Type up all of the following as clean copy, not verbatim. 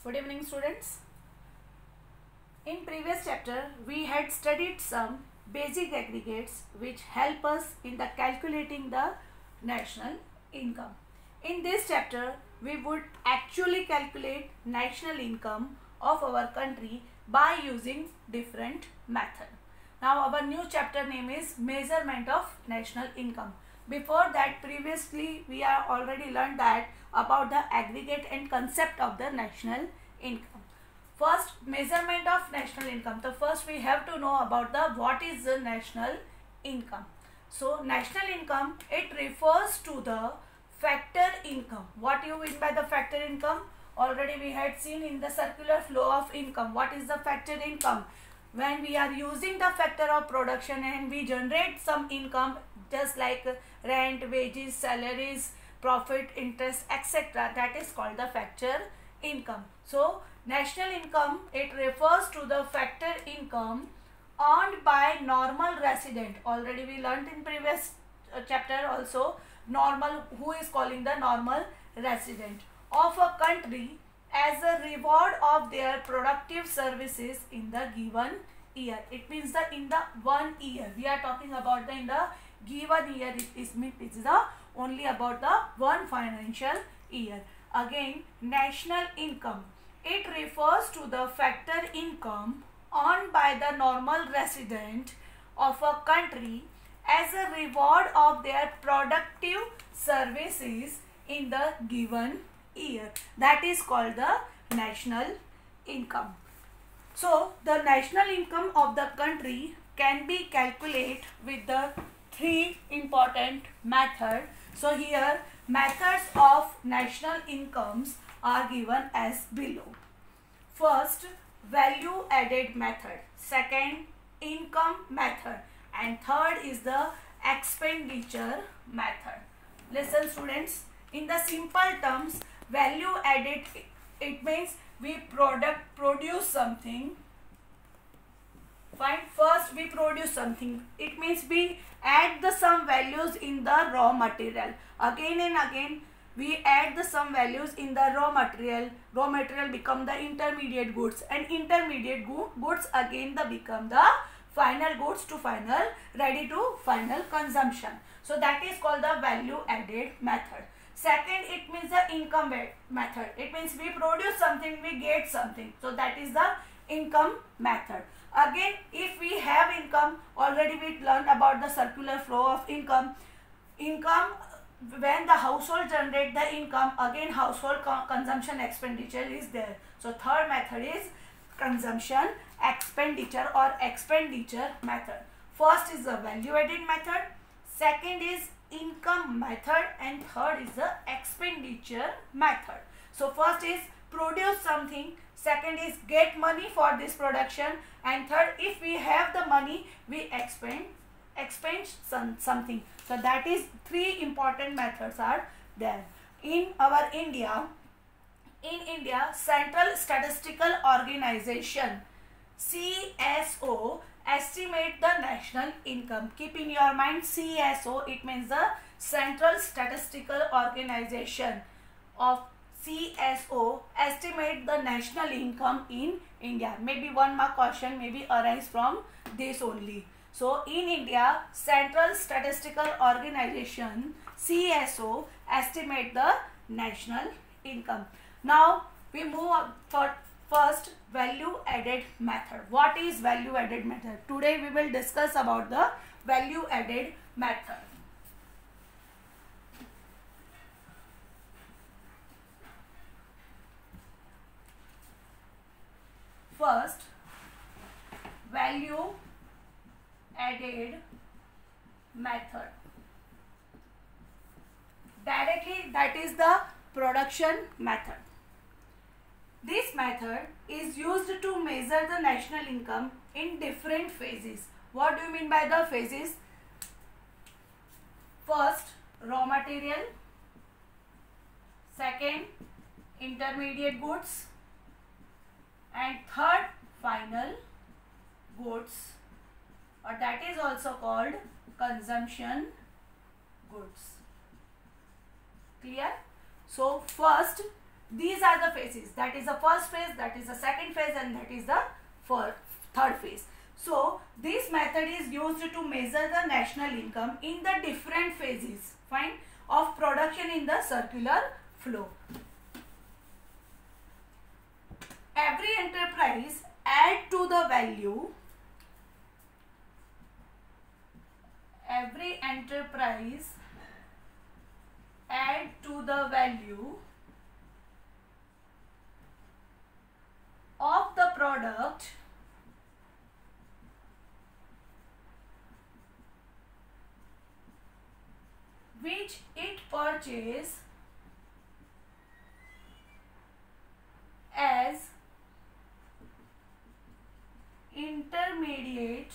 Good evening, students. In previous chapter, we had studied some basic aggregates which help us in the calculating the national income. In this chapter, we would actually calculate national income of our country by using different method. Now, our new chapter name is measurement of national income. Before that, previously we are already learned that about the aggregate and concept of the national income. First, measurement of national income. So first we have to know about the what is the national income. So national income, it refers to the factor income. What you mean by the factor income? Already we had seen in the circular flow of income. What is the factor income? When we are using the factor of production and we generate some income just like rent, wages, salaries, profit, interest, etc. That is called the factor income. So national income, it refers to the factor income earned by normal resident. Already we learned in previous chapter also normal, who is calling the normal resident of a country as a reward of their productive services in the given year. It means that in the 1 year, we are talking about the in the given year, it is the only about the one financial year. Again, national income, it refers to the factor income earned by the normal resident of a country as a reward of their productive services in the given year. That is called the national income. So the national income of the country can be calculated with the three important methods. So here methods of national incomes are given as below. First, value added method. Second, income method. And third is the expenditure method. Listen students, in the simple terms, value added, it means we produce something. Fine. First we produce something. It means we add the some values in the raw material. Again and again we add the some values in the raw material. Raw material become the intermediate goods, and intermediate goods again become the final goods to final, ready to final consumption. So that is called the value added method. Second, it means the income method. It means we produce something, we get something. So that is the income method. Again, if we have income, already we learned about the circular flow of income. Income, when the household generate the income, again household consumption expenditure is there. So third method is consumption expenditure or expenditure method. First is the value added method. Second is income method, and third is the expenditure method. So first is produce something, second is get money for this production, and third, if we have the money, we expend something. So that is three important methods are there. In our India, Central Statistical Organization CSO estimate the national income. Keep in your mind CSO, it means the Central Statistical Organization of CSO estimate the national income in India. Maybe one mark question maybe arise from this only. So in India, Central Statistical Organization CSO estimate the national income. Now we move up for first value added method. What is value added method? Today we will discuss about the value added method. First, value added method. Directly, that is the production method. This method is used to measure the national income in different phases. What do you mean by the phases? First, raw material. Second, intermediate goods. And third, final goods, or that is also called consumption goods. Clear? So first These are the phases. That is the first phase, that is the second phase, and that is the third phase. So this method is used to measure the national income in the different phases, fine, of production in the circular flow. Every enterprise add to the value. Every enterprise add to the value of the product which it purchases as intermediate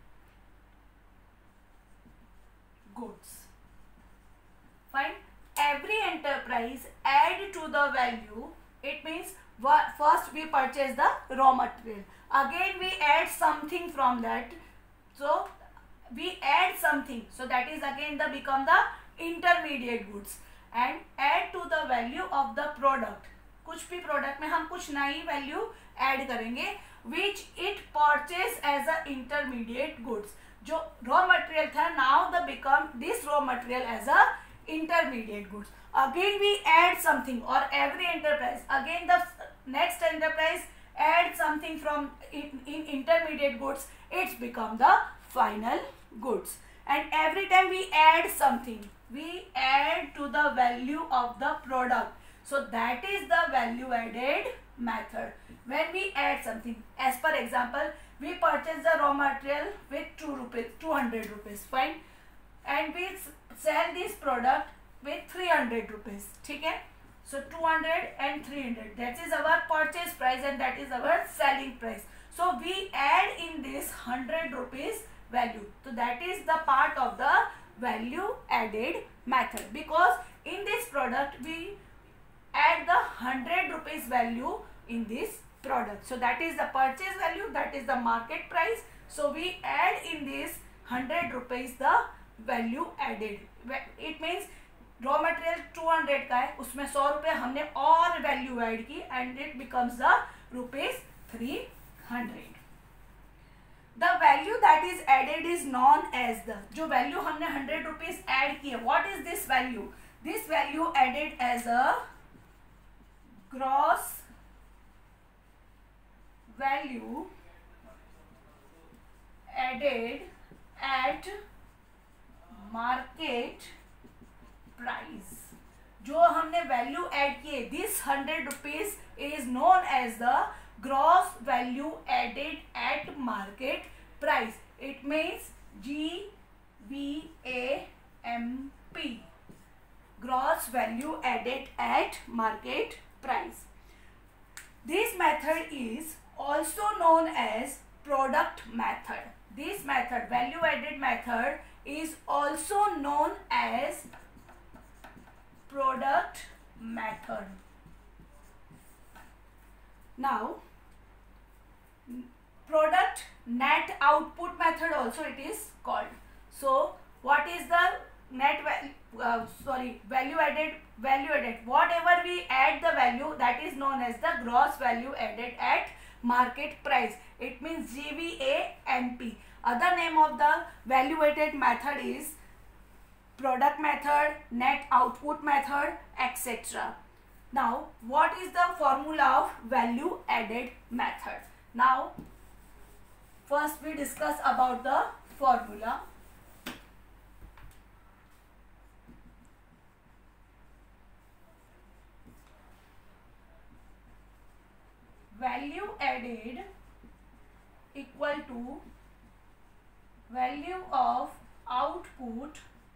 goods. Fine. Every enterprise add to the value. It means first we purchase the raw material. Again we add something from that. So we add something. So that is again become the intermediate goods, and add to the value of the product. कुछ भी product में हम कुछ नई value add करेंगे, which it purchase as a intermediate goods. जो raw material था, now the become this raw material as a intermediate goods. Again we add something, or every enterprise, again the next enterprise add something from in intermediate goods, it's become the final goods. And every time we add something, we add to the value of the product. So that is the value added method. When we add something, as per example, we purchase the raw material with 200 rupees, fine, and we sell this product with 300 rupees, okay? So 200 and 300, that is our purchase price and that is our selling price. So we add in this 100 rupees value. So that is the part of the value added method, because in this product we add the 100 rupees value in this product. So that is the purchase value, that is the market price. So we add in this 100 rupees the value added. It means raw material 200 का है, उसमें 100 रुपये हमने और value add की, and it becomes the ₹300. The value that is added is known as the, जो value हमने 100 rupees add की है, what is this value? This value added as a gross value added at market price. जो हमने value add किए, this 100 rupees is known as the gross value added at market price. It means GVAMP, gross value added at market price. This method is also known as product method. This method, value added method, is also known as product method. Now product net output method also it is called. So what is the net value added? Whatever we add the value, that is known as the gross value added at market price. It means GVAMP. Other name of the value added method is product method, net output method, etc. Now what is the formula of value added method? Now first we discuss about the formula. Value added equal to value of output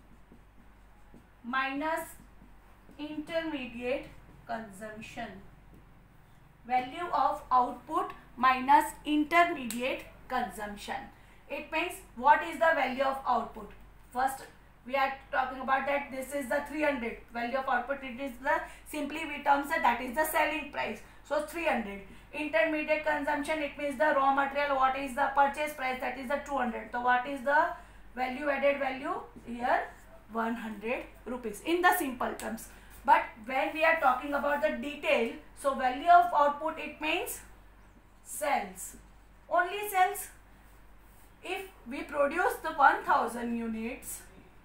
minus intermediate consumption. Value of output minus intermediate consumption. It means what is the value of output? First we are talking about that this is the 300 value of output. It is the, simply we terms that is the selling price. So 300. Intermediate consumption, it means the raw material. What is the purchase price? That is the 200. So what is the value added value here? 100 rupees in the simple terms. But when we are talking about the detail, so value of output, it means cells, only cells. If we produce the 1000 units,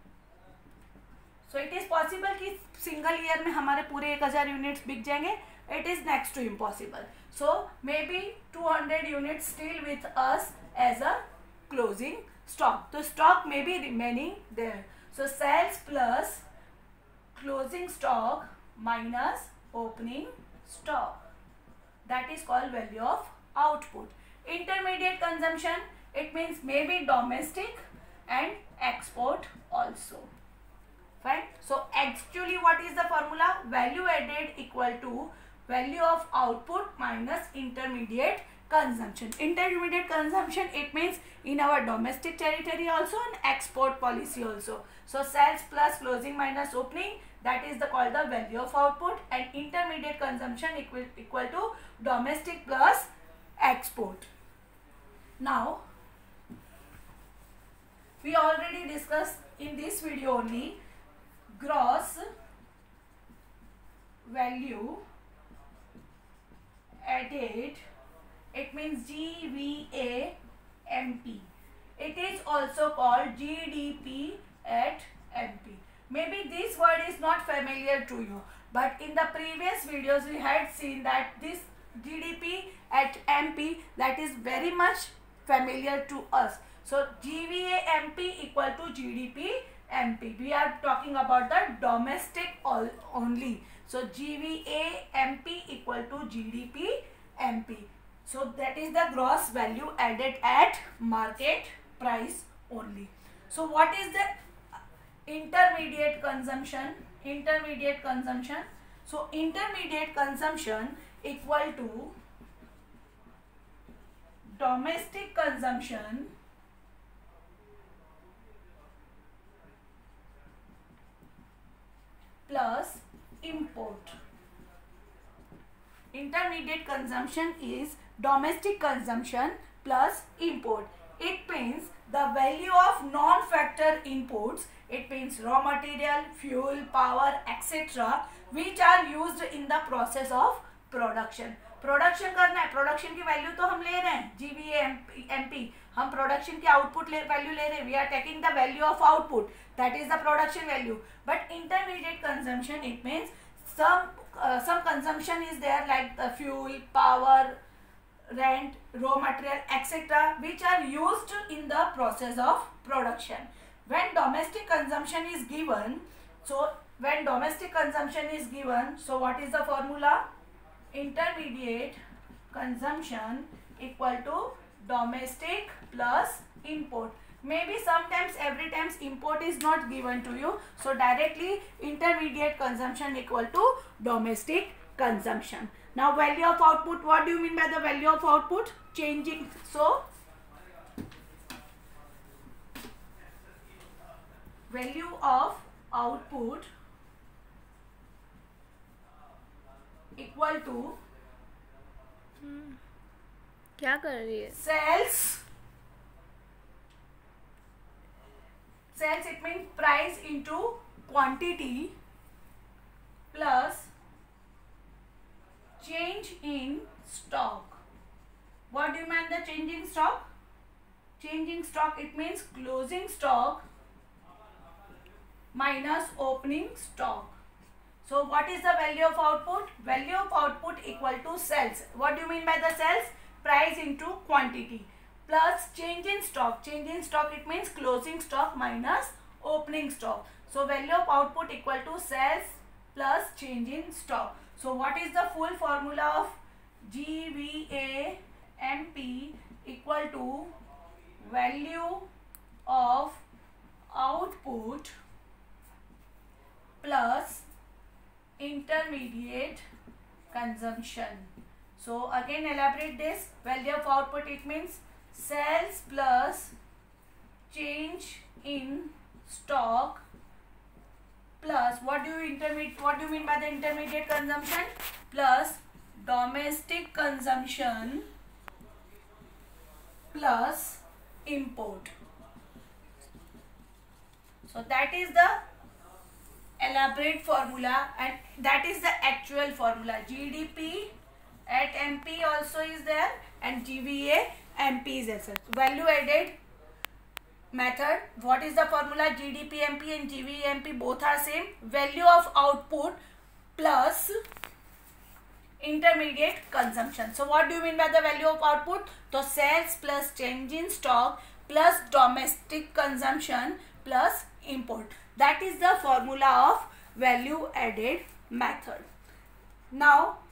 so it is possible कि single year में हमारे पूरे 1000 units बिक जाएंगे. It is next to impossible. So maybe 200 units still with us as a closing stock. So stock may be remaining there. So sales plus closing stock minus opening stock. That is called value of output. Intermediate consumption, it means maybe domestic and export also. Fine. So actually what is the formula? Value added equal to value of output minus intermediate consumption. Intermediate consumption, it means in our domestic territory also and export policy also. So sales plus closing minus opening, that is called the value of output, and intermediate consumption equal to domestic plus export. Now we already discussed in this video only gross value added, it means GVAMP. It is also called GDP at MP. Maybe this word is not familiar to you, but in the previous videos we had seen that this GDP at MP, that is very much familiar to us. So GVAMP equal to GDP MP. We are talking about the domestic only. So GVAMP equal to GDP MP. So that is the gross value added at market price only. So what is the intermediate consumption? Intermediate consumption. So intermediate consumption equal to domestic consumption plus import. Intermediate consumption is domestic consumption plus import. It means the value of non-factor inputs, it means raw material, fuel, power, etc., which are used in the process of production. Production करना है, production की value तो हम ले रहे हैं GVAMP, हम production की आउटपुट वैल्यू ले रहे हैं. We are taking the value of output, that is the production value. But intermediate consumption, it means some consumption is there like the fuel, power, rent, raw material, etc., which are used in the process of production. When domestic consumption is given, so when domestic consumption is given, so what is the formula? Intermediate consumption equal to domestic plus import. Maybe sometimes, every times import is not given to you, so directly intermediate consumption equal to domestic consumption. Now value of output, what do you mean by the value of output? Changing, so value of output equal to क्या कर रही है? Sales, it means price into quantity plus change in stock. What do you mean the change in stock? Change in stock, it means closing stock minus opening stock. So what is the value of output? Value of output equal to sales. What do you mean by the sales? Price into quantity plus change in stock. Change in stock, it means closing stock minus opening stock. So value of output equal to sales plus change in stock. So what is the full formula of GVAMP equal to value of output plus intermediate consumption. So again elaborate this. Value of output, it means sales plus change in stock plus what do you mean by the intermediate consumption? Plus domestic consumption plus import. So that is the elaborate formula, and that is the actual formula. GDP at MP also is there, and GVA MP is there. Value added method. What is the formula? GDP MP and GVA MP both are same. Value of output plus intermediate consumption. So what do you mean by the value of output? So sales plus change in stock plus domestic consumption plus import. That is the formula of value added method. Now